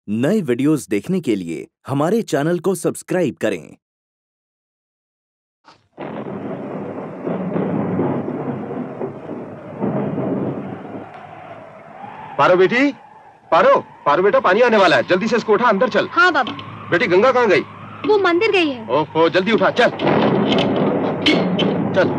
नए वीडियोस देखने के लिए हमारे चैनल को सब्सक्राइब करें। पारो बेटी, पारो बेटा, पानी आने वाला है, जल्दी से इसको उठा, अंदर चल। हाँ बाबा। बेटी गंगा कहाँ गई? वो मंदिर गई है। ओहो, जल्दी उठा, चल चल।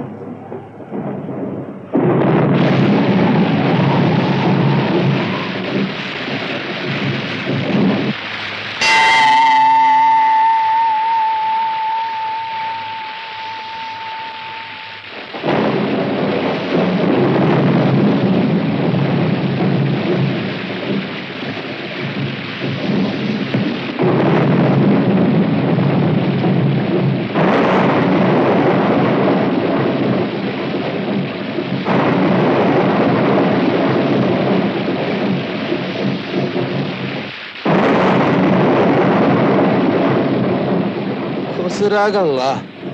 गंगा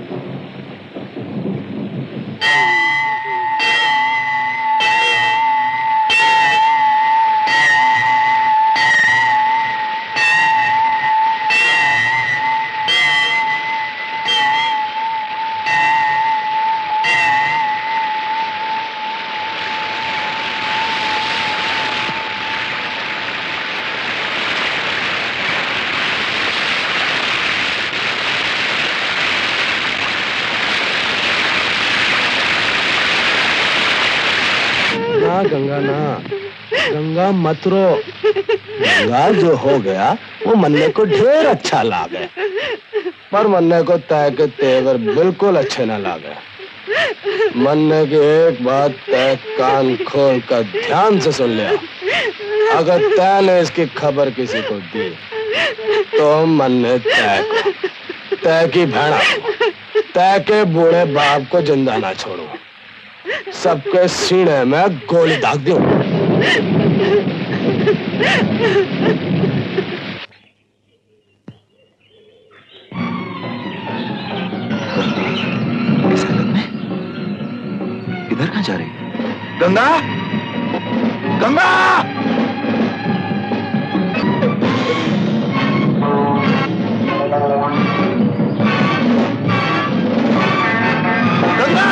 गंगा मत रो। गंगा जो हो गया वो मन्ने को ढेर अच्छा लागे, पर मन्ने को तय के तेवर बिल्कुल अच्छे न लागे। मन्ने की एक बात तय कान खोल कर ध्यान से सुन लिया, अगर तय ने इसकी खबर किसी को दी तो मन्ने तय की भेड़ा को, तय के बूढ़े बाप को जिंदा ना छोड़ू, सबके सीने में गोली दाग दूं। इधर कहाँ जा रही? गंगा, गंगा! गंगा!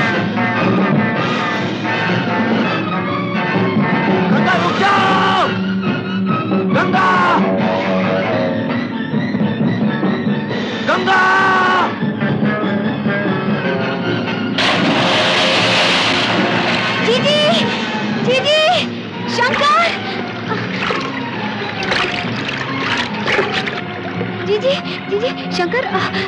गंगा रुक जाओ! गंगा! गंगा! जीजी, जीजी, शंकर! जीजी, जीजी, शंकर!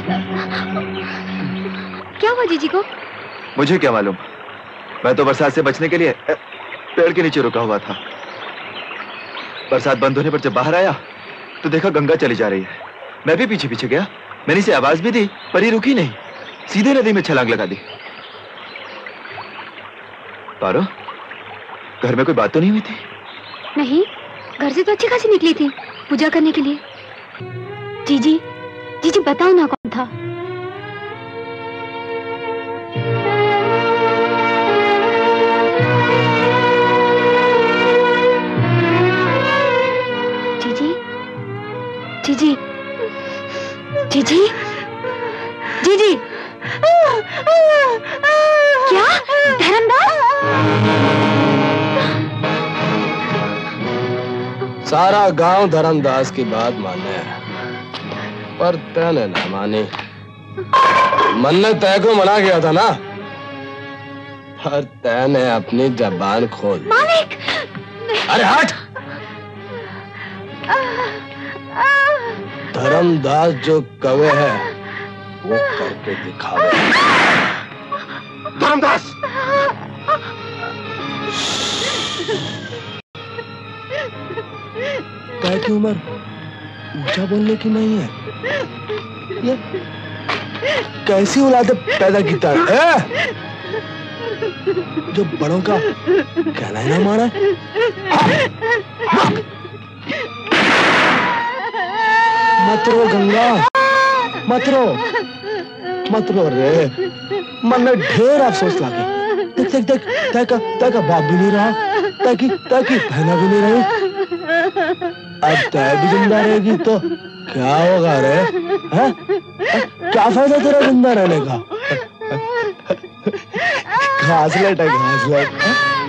क्या हुआ जीजी को? मुझे क्या मालूम, मैं तो बरसात से बचने के लिए पेड़ के नीचे रुका हुआ था। बरसात बंद होने पर जब बाहर आया तो देखा गंगा चली जा रही है। मैं भी पीछे पीछे गया, मैंने इसे आवाज भी दी पर ये रुकी नहीं, सीधे नदी में छलांग लगा दी। पारो, घर में कोई बात तो नहीं हुई थी? नहीं, घर से तो अच्छी खासी निकली थी पूजा करने के लिए। जीजी, जीजी बताओ ना कौन था? जीजी, जीजी, जीजी, जीजी, क्या? धर्मदास? सारा गांव धर्मदास की बात माने, पर तय ने ना मानी। मन ने तय को मना किया था ना, पर तय ने अपनी जबान खोल दी। मालिक! अरे हट! धर्मदास जो कवे है वो करके दिखावे। धर्मदास! तय की उम्र ऊंचा बोलने की नहीं है। ये कैसी औलाद पैदा किया है जो बड़ों का कहना ही ना माने। मत रो गंगा, मत रो रे, मन में ढेर अफसोस लागे। देख देख देख, तय का बाप भी नहीं रहा, तय की बहना भी नहीं रही। अब तय भी जिंदा रहेगी तो क्या होगा रे? हैं? क्या फायदा तेरा जिंदा रहने का? घासलेट है, घासलेट।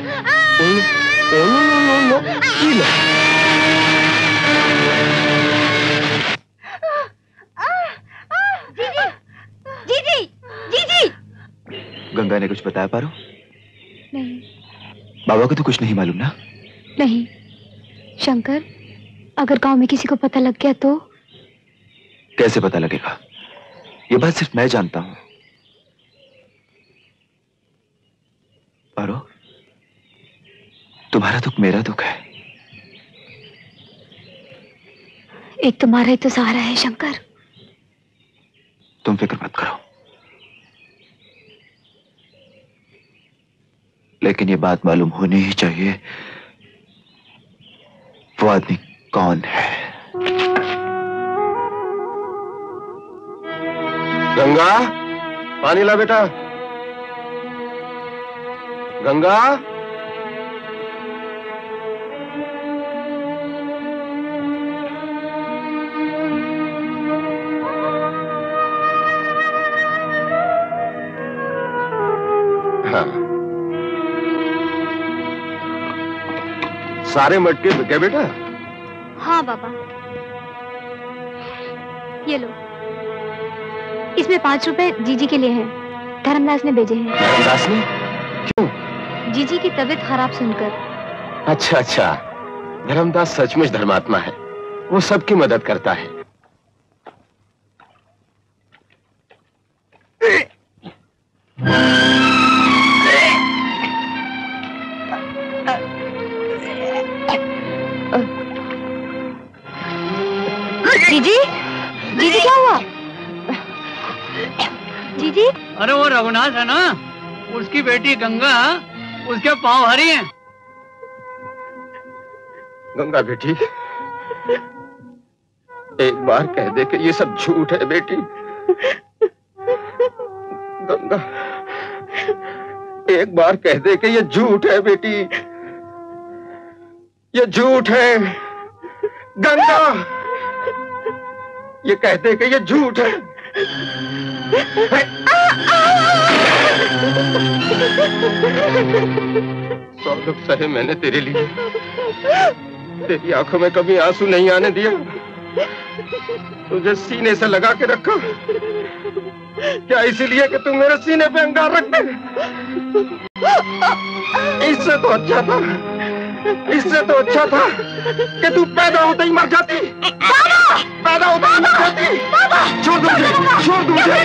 जीजी, जीजी। गंगा ने कुछ बताया पारो? नहीं। बाबा को तो कुछ नहीं मालूम ना? नहीं। शंकर, अगर गांव में किसी को पता लग गया तो? कैसे पता लगेगा? ये बात सिर्फ मैं जानता हूं। पारो, तुम्हारा दुख मेरा दुख है। एक तुम्हारा ही तो सहारा है शंकर। तुम फिक्र मत करो, लेकिन ये बात मालूम होनी ही चाहिए, वो आदमी कौन है? गंगा, पानी ला बेटा। गंगा, हाँ। सारे मटके बिके बेटा? हाँ बाबा, ये लो। इसमें 5 रुपए जीजी के लिए हैं। धर्मदास ने भेजे हैं। धर्मदास ने? क्यों? जीजी की तबीयत खराब सुनकर। अच्छा अच्छा, धर्मदास सचमुच धर्मात्मा है, वो सबकी मदद करता है। जीजी, जीजी क्या हुआ? जीजी? अरे वो रघुनाथ है ना, उसकी बेटी गंगा, उसके पांव हरी हैं। गंगा बेटी, एक बार कह दे कि ये सब झूठ है बेटी। गंगा, एक बार कह दे कि ये झूठ है बेटी, ये झूठ है। गंगा, ये कह दे कि ये झूठ है। सौ दुख सहे मैंने तेरे लिए, तेरी आंखों में कभी आंसू नहीं आने दिया, तुझे सीने से लगा के रखा। क्या इसीलिए कि तू मेरे सीने पे अंगार रख दे? इससे तो अच्छा था, इससे तो अच्छा था कि तू पैदा होते ही मर जाती। पैदा होते ही मर जाती। छोड़ दो मुझे, छोड़ दो मुझे।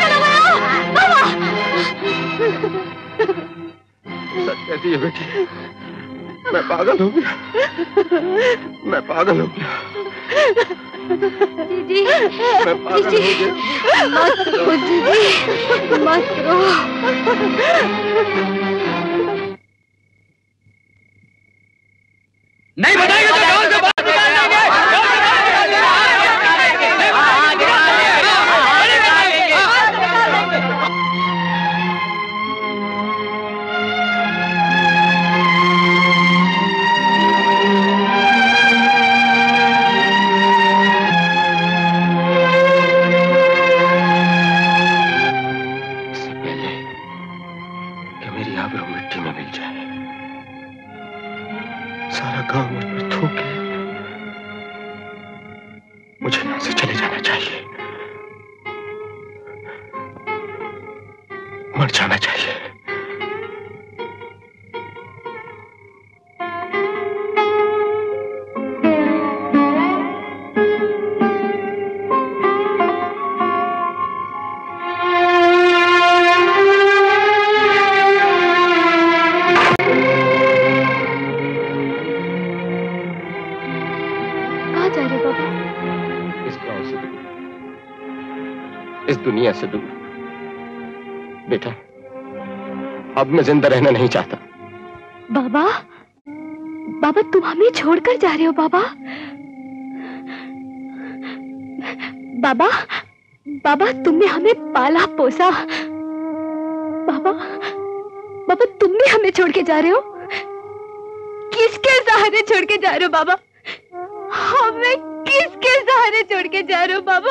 सच कहती है बेटी, मैं पागल हो गया, मैं पागल हो गया। जीजी, मैं पागल हो गया। मत रो जीजी, मत रो। नहीं बताएगा तो गांव से बाहर निकाल देंगे। इससे पहले कि मेरी आबरू मिट्टी में मिल जाए, सारा गांव मुझ पर थूके, मुझे यहां से चले जाना चाहिए, मर जाना चाहिए। इस दुनिया से दूर। बेटा, अब मैं जिंदा रहना नहीं चाहता। बाबा, बाबा तुम हमें छोड़कर जा रहे हो बाबा? बाबा, बाबा तुमने हमें पाला पोसा। बाबा, बाबा तुम भी हमें छोड़ के जा रहे हो? किसके सहारे छोड़ के जा रहे हो बाबा? हमें किसके सहारे छोड़ के जा रहे हो बाबा?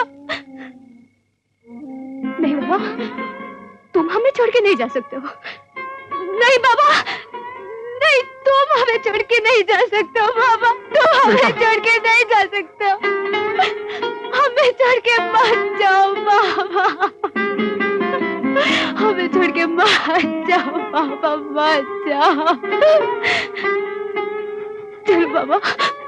नहीं बाबा, तुम हमें छोड़ के नहीं जा सकते हो। नहीं बाबा, नहीं, तुम हमें छोड़ के नहीं जा सकते हो बाबा, तुम हमें छोड़ के नहीं जा सकते हो। हमें छोड़ के मत जाओ बाबा, हमें छोड़ के मत जाओ बाबा, मत जाओ। चलो बाबा।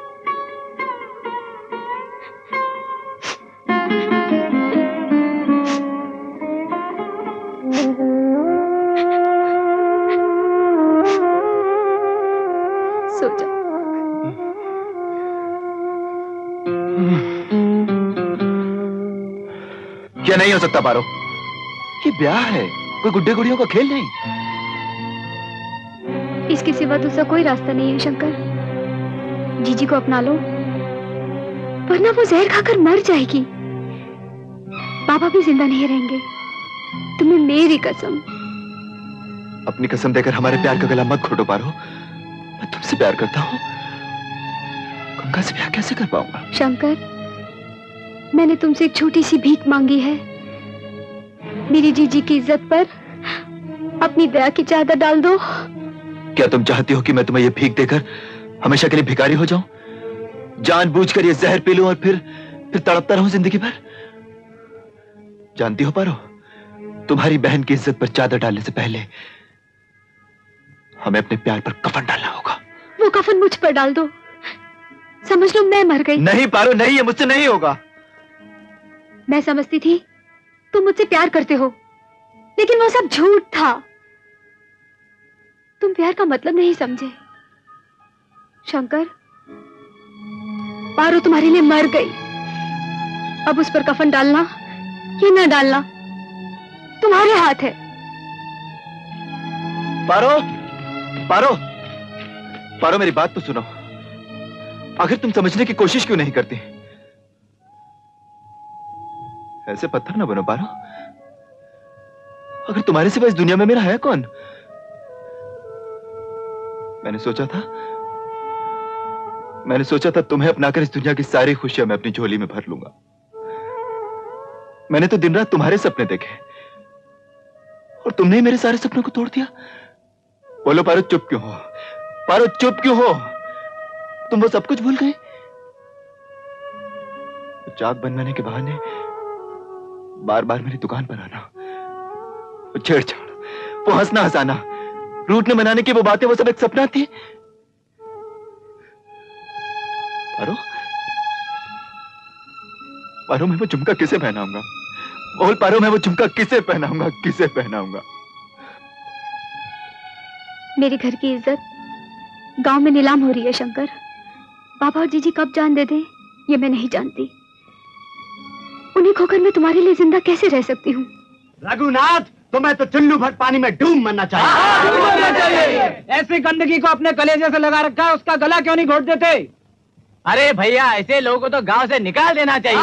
सो जा। क्या नहीं हो सकता पारो? ये ब्याह है, कोई गुड्डे गुड़ियों का खेल नहीं। इसके सिवा दूसरा कोई रास्ता नहीं है शंकर। जीजी को अपना लो, वरना वो जहर खाकर मर जाएगी। बाबा भी जिंदा नहीं रहेंगे। तुम्हें मेरी कसम। अपनी कसम देकर हमारे प्यार का गला मत घोटो पारो। मैं तुमसे प्यार करता हूँ, गंगा से ब्याह कैसे कर पाऊंगा? शंकर, मैंने तुमसे एक छोटी सी भीख मांगी है। मेरी जीजी की इज्जत पर अपनी दया की चादर डाल दो। क्या तुम चाहती हो कि मैं तुम्हें ये भीख देकर हमेशा के लिए भिखारी हो जाऊं? जानबूझकर ये जहर पी लूं और फिर तड़पता रहूं जिंदगी भर? जानती हो पारो, तुम्हारी बहन की इज्जत पर चादर डालने से पहले हमें अपने प्यार पर कफन डालना होगा। वो कफन मुझ पर डाल दो, समझ लो मैं मर गई। नहीं पारो, नहीं, ये मुझसे नहीं होगा। मैं समझती थी तुम मुझसे प्यार करते हो, लेकिन वो सब झूठ था। तुम प्यार का मतलब नहीं समझे। शंकर, पारो तुम्हारे लिए मर गई। अब उस पर कफन डालना या न डालना तुम्हारे हाथ है। पारो, पारो, पारो, मेरी बात तो सुनो। आखिर तुम समझने की कोशिश क्यों नहीं करती? ऐसे पत्थर ना बनो पारो। अगर तुम्हारे सिवा इस दुनिया में मेरा है कौन? मैंने सोचा था तुम्हें अपनाकर इस दुनिया की सारी खुशियां मैं अपनी झोली में भर लूंगा। मैंने तो दिन रात तुम्हारे सपने देखे और तुमने ही मेरे सारे सपनों को तोड़ दिया। बोलो पारो, चुप क्यों हो? पारो, चुप क्यों हो? तुम वो सब कुछ भूल गए? चाक बनवाने के बहाने बार बार मेरी दुकान पर आना, वो छेड़छाड़, वो हंसना हंसाना, रूठने मनाने की वो बातें, वो सब एक सपना थी। पारो, पारो, मैं वो झुमका किसे पहनाऊंगा? बोल पारो, मैं वो झुमका किसे पहनाऊंगा? किसे पहनाऊंगा? मेरे घर की इज्जत गांव में नीलाम हो रही है शंकर। बाबा और जीजी कब जान दे दें ये मैं नहीं जानती। उन्हें खोकर मैं तुम्हारे लिए जिंदा कैसे रह सकती हूँ? रघुनाथ, तुम्हें तो चुल्लू भर पानी में डूब मरना चाहिए। ऐसी गंदगी को अपने कलेजे से लगा रखा है, उसका गला क्यों नहीं घोट देते? अरे भैया, ऐसे लोगों को तो गांव से निकाल देना चाहिए।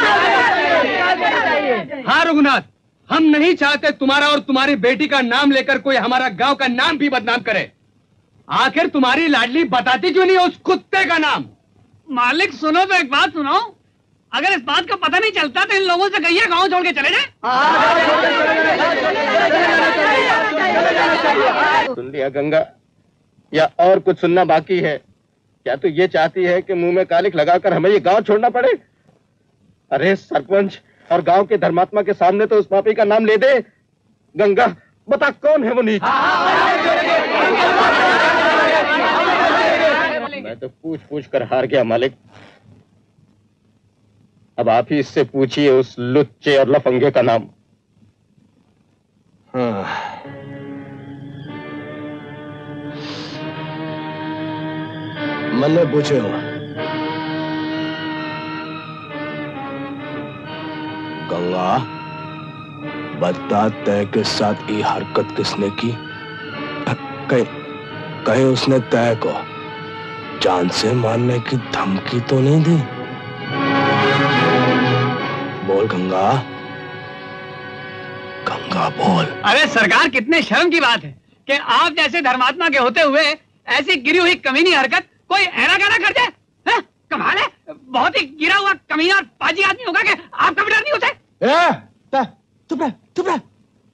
हाँ रघुनाथ, हम नहीं चाहते तुम्हारा और तुम्हारी बेटी का नाम लेकर कोई हमारा गांव का नाम भी बदनाम करे। आखिर तुम्हारी लाडली बताती क्यों नहीं उस कुत्ते का नाम? मालिक सुनो तो एक बात सुनो, अगर इस बात का पता नहीं चलता तो इन लोगों से कहिए गांव छोड़ के चले जाए। सुन लिया गंगा, या और कुछ सुनना बाकी है? क्या तू ये चाहती है कि मुंह में कालिक लगाकर हमें ये गांव छोड़ना पड़े? अरे सरपंच और गांव के धर्मात्मा के सामने तो उस पापी का नाम ले दे। गंगा, बता कौन है वो नीच? मैं तो पूछ पूछ कर हार गया मालिक। अब आप ही इससे पूछिए उस लुच्चे और लफंगे का नाम। मैंने पूछे हो गंगा, बता तय के साथ ये हरकत किसने की? कहीं उसने तय को जान से मारने की धमकी तो नहीं दी? बोल गंगा, गंगा बोल। अरे सरकार, कितने शर्म की बात है कि आप जैसे धर्मात्मा के होते हुए ऐसी गिरी हुई कमीनी हरकत कोई ऐरा गैरा कर जाए। कमाल है, बहुत ही गिरा हुआ कमीना और पाजी आदमी होगा कि आपका भी डर नहीं होता? चुप रह, चुप रह।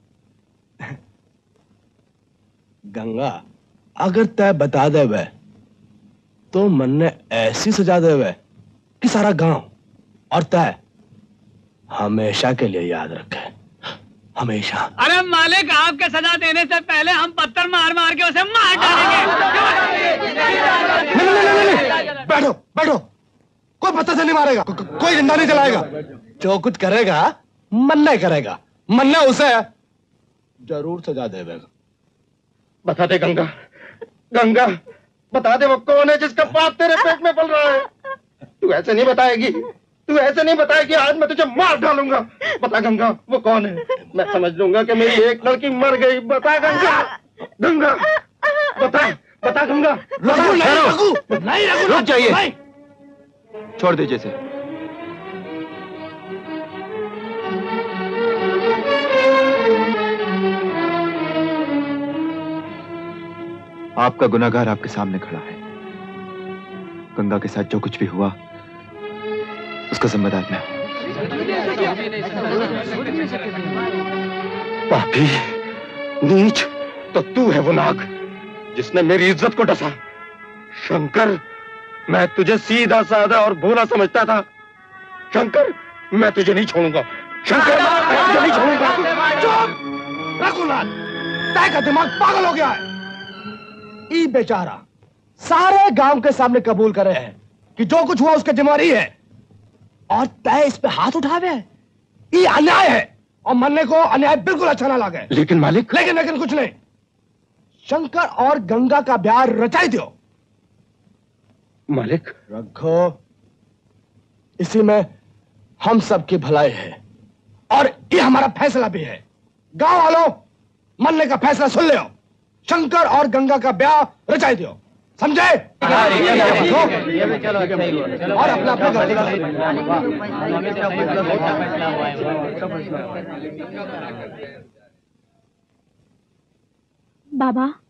गंगा, अगर तय बता दे वे तो मन ने ऐसी सजा दे वे कि सारा गांव और तय हमेशा के लिए याद रखे, हमेशा। अरे मालिक, आपके सजा देने से पहले हम पत्थर मार मार के उसे मार डालेंगे। नहीं, बैठो बैठो, कोई पत्थर से नहीं मारेगा, कोई डंडा नहीं चलाएगा। जो कुछ करेगा मन्ना करेगा, मन्ना उसे जरूर सजा देगा। बता दे गंगा, गंगा बता दे वो कौन है जिसका पाप तेरे पेट में पल रहा है। तू ऐसे नहीं बताएगी, तू ऐसे नहीं बताएगी, आज मैं तुझे मार डालूंगा। बता गंगा वो कौन है, मैं समझ लूंगा कि मेरी एक लड़की मर गई। बता गंगा, गंगा बता, बता गंगा। रघु नहीं, रघु रुक जाइए, छोड़ दीजिए इसे। आपका गुनाहगार आपके सामने खड़ा है। गंगा के साथ जो कुछ भी हुआ उसका जिम्मेदार मैं हूं। पापी, नीच, तो तू है वो नाग जिसने मेरी इज्जत को डसा। शंकर, मैं तुझे सीधा साधा और भोला समझता था। शंकर, मैं तुझे नहीं छोड़ूंगा। शंकर, मैं तुझे नहीं छोड़ूंगा। चुप! रघुनाथ, तय का दिमाग पागल हो गया है। ई बेचारा सारे गांव के सामने कबूल करे हैं कि जो कुछ हुआ उसके जिम्मेदारी है, और तय इस पे हाथ उठावे। ये अन्याय है, और मन्ने को अन्याय बिल्कुल अच्छा ना लगे। लेकिन मालिक, लेकिन कुछ नहीं। शंकर और गंगा का ब्याह रचाई दो। मालिक रखो, इसी में हम सबकी भलाई है, और ये हमारा फैसला भी है। गांव वालों, मन्ने का फैसला सुन लो। शंकर और गंगा का ब्याह रचाई दो, समझे? और अपना अपना बाबा,